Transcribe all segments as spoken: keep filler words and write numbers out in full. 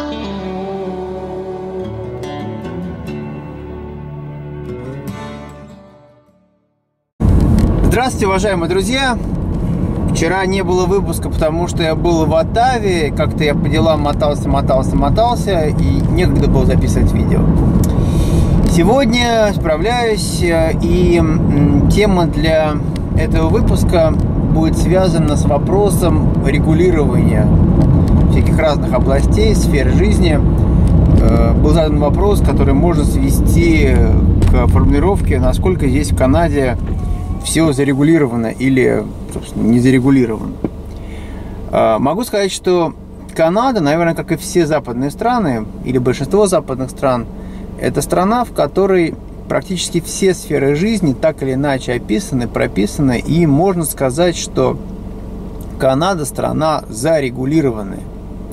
Здравствуйте, уважаемые друзья! Вчера не было выпуска, потому что я был в Оттаве. Как-то я по делам мотался, мотался, мотался, и некогда было записывать видео. Сегодня справляюсь, и тема для этого выпуска будет связана с вопросом регулирования всяких разных областей, сфер жизни. Был задан вопрос, который можно свести к формулировке, насколько здесь в Канаде все зарегулировано или, собственно, не зарегулировано. Могу сказать, что Канада, наверное, как и все западные страны, или большинство западных стран, это страна, в которой практически все сферы жизни так или иначе описаны, прописаны, и можно сказать, что Канада страна зарегулированная.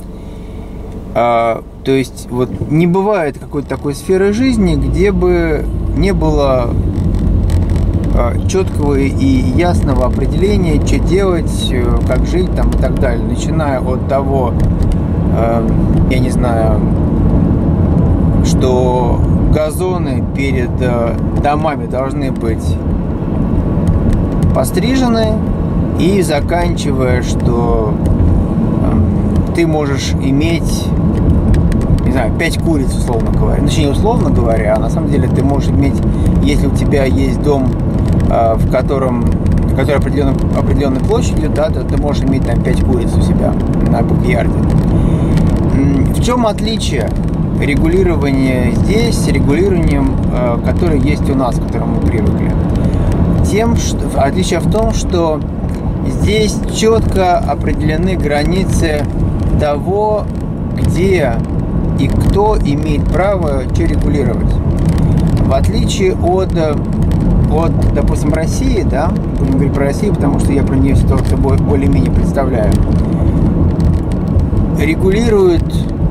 То есть вот не бывает какой-то такой сферы жизни, где бы не было четкого и ясного определения, что делать, как жить там и так далее, начиная от того, я не знаю, что газоны перед домами должны быть пострижены, и заканчивая, что ты можешь иметь, не знаю, пять куриц, условно говоря. Точнее, не условно говоря, а на самом деле ты можешь иметь, если у тебя есть дом, в котором, который определенной, определенной площадью, да, то ты можешь иметь там пять куриц у себя на бэк-ярде. В чем отличие регулирования здесь с регулированием, которое есть у нас, к которому мы привыкли? Тем, что, отличие в том, что здесь четко определены границы того, где и кто имеет право что регулировать. В отличие от, от, допустим, России, да, будем говорить про Россию, потому что я про нее ситуацию более-менее представляю, регулирует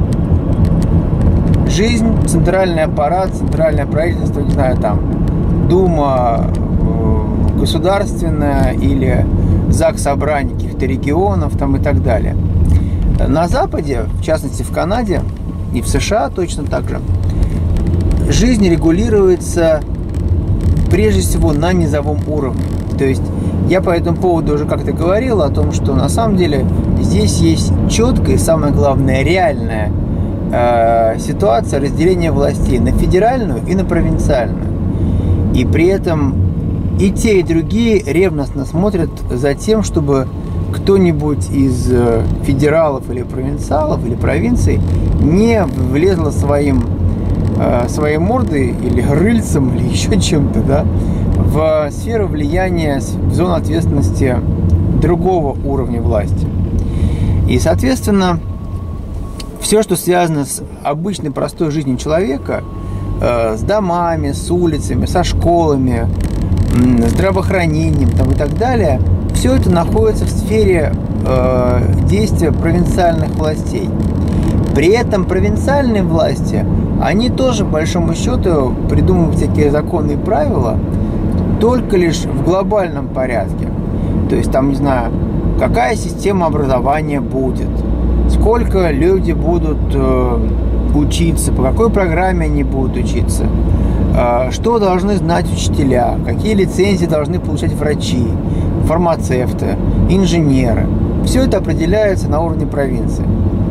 жизнь центральный аппарат, центральное правительство, не знаю, там, Дума государственная или ЗАГС собраний каких-то регионов там и так далее. На Западе, в частности в Канаде и в США точно так же, жизнь регулируется прежде всего на низовом уровне. То есть я по этому поводу уже как-то говорил о том, что на самом деле здесь есть четкая и, самое главное, реальная э, ситуация разделения властей на федеральную и на провинциальную. И при этом и те, и другие ревностно смотрят за тем, чтобы кто-нибудь из федералов или провинциалов или провинций не влезло своим, своей мордой или рыльцем или еще чем-то, да, в сферу влияния, в зону ответственности другого уровня власти. И, соответственно, все, что связано с обычной простой жизнью человека, с домами, с улицами, со школами, здравоохранением там, и так далее, все это находится в сфере э, действия провинциальных властей. При этом провинциальные власти, они тоже, по большому счету, придумывают всякие законы и правила только лишь в глобальном порядке. То есть, там, не знаю, какая система образования будет, сколько люди будут э, учиться, по какой программе они будут учиться, э, что должны знать учителя, какие лицензии должны получать врачи, фармацевты, инженеры. Все это определяется на уровне провинции.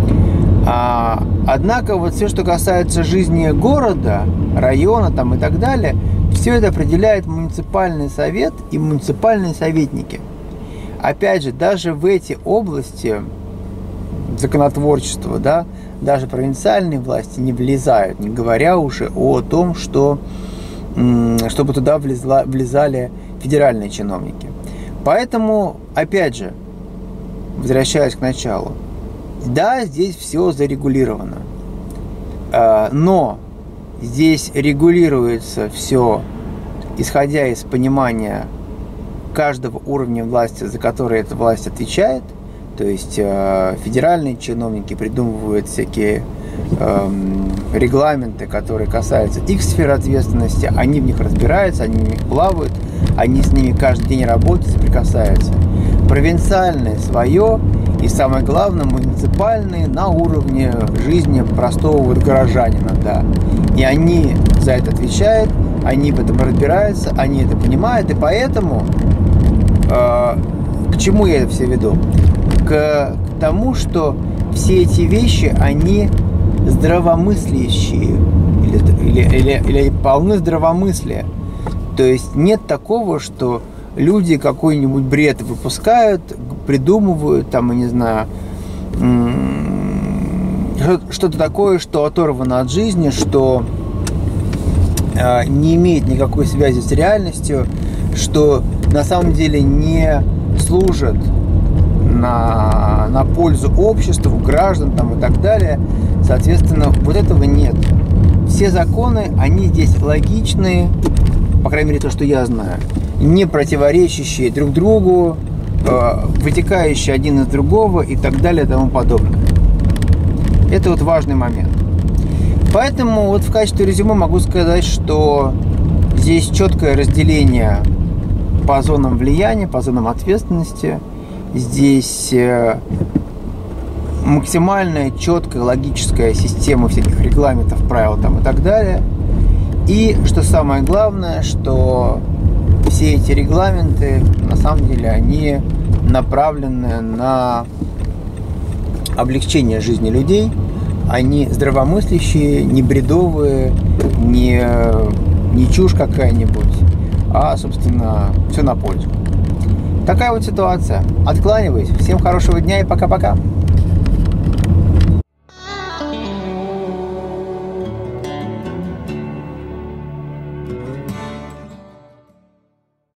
А, однако вот все, что касается жизни города, района там и так далее, все это определяет муниципальный совет и муниципальные советники. Опять же, даже в эти области законотворчества, да, даже провинциальные власти не влезают, не говоря уже о том, что, чтобы туда влезла, влезали федеральные чиновники. Поэтому, опять же, возвращаясь к началу, да, здесь все зарегулировано, но здесь регулируется все, исходя из понимания каждого уровня власти, за который эта власть отвечает. То есть федеральные чиновники придумывают всякие регламенты, которые касаются их сферы ответственности, они в них разбираются, они в них плавают, они с ними каждый день работают, соприкасаются. Провинциальное свое, И самое главное, муниципальные на уровне жизни простого вот горожанина, да. И они за это отвечают, они в этом разбираются, они это понимают, и поэтому э, к чему я это все веду? К, к тому, что все эти вещи, они здравомыслящие или, или, или, или полны здравомыслия. То есть нет такого, что люди какой-нибудь бред выпускают, придумывают, там, я не знаю, что-то такое, что оторвано от жизни, что не имеет никакой связи с реальностью, что на самом деле не служит на, на пользу обществу, граждан там, и так далее. Соответственно, вот этого нет. Все законы, они здесь логичные, по крайней мере, то, что я знаю, не противоречащие друг другу, вытекающие один из другого и так далее и тому подобное. Это вот важный момент. Поэтому вот в качестве резюме могу сказать, что здесь четкое разделение по зонам влияния, по зонам ответственности. Здесь максимальная четкая логическая система всяких регламентов, правил там и так далее. И что самое главное, что все эти регламенты, на самом деле, они направлены на облегчение жизни людей. Они здравомыслящие, не бредовые, не, не чушь какая-нибудь, а, собственно, все на пользу. Такая вот ситуация. Откланиваюсь. Всем хорошего дня и пока-пока.